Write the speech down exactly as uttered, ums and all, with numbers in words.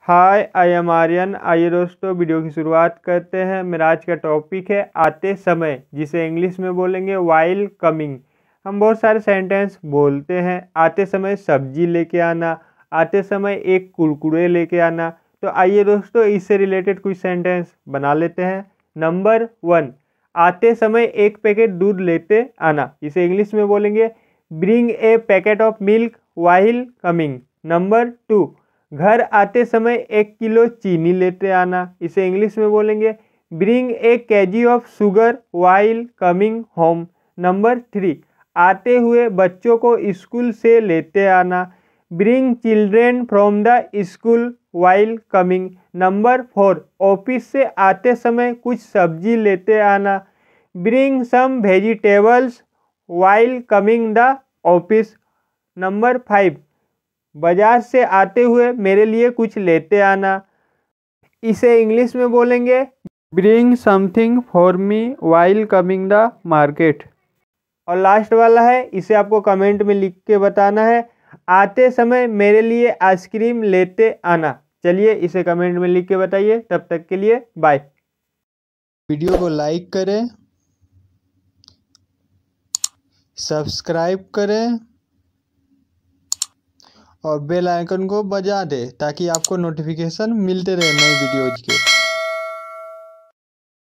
Hi I am Aryan. आइए दोस्तों video की शुरुआत करते हैं। मेरा आज का टॉपिक है आते समय, जिसे इंग्लिश में बोलेंगे वाइल कमिंग। हम बहुत सारे सेंटेंस बोलते हैं। आते समय सब्जी लेके आना, आते समय एक कुरकुरे लेके आना। तो आइए दोस्तों इससे रिलेटेड कुछ सेंटेंस बना लेते हैं। नंबर वन, आते समय एक पैकेट दूध लेते आना, इसे इंग्लिश में बोलेंगे bring a packet of milk while coming. Number two, घर आते समय एक किलो चीनी लेते आना, इसे इंग्लिश में बोलेंगे bring a KG of sugar while coming home. Number three, आते हुए बच्चों को स्कूल से लेते आना, bring children from the school while coming. Number four, office से आते समय कुछ सब्जी लेते आना, bring some vegetables while coming the office. Number five, बाजार से आते हुए मेरे लिए कुछ लेते आना, इसे इंग्लिश में बोलेंगे bring something for me while coming the market. और लास्ट वाला है, इसे आपको कमेंट में लिख के बताना है, आते समय मेरे लिए आइसक्रीम लेते आना। चलिए इसे कमेंट में लिख के बताइए। तब तक के लिए बाय। वीडियो को लाइक करें, सब्सक्राइब करें और बेल आइकन को बजा दें ताकि आपको नोटिफिकेशन मिलते रहे नई वीडियोज के।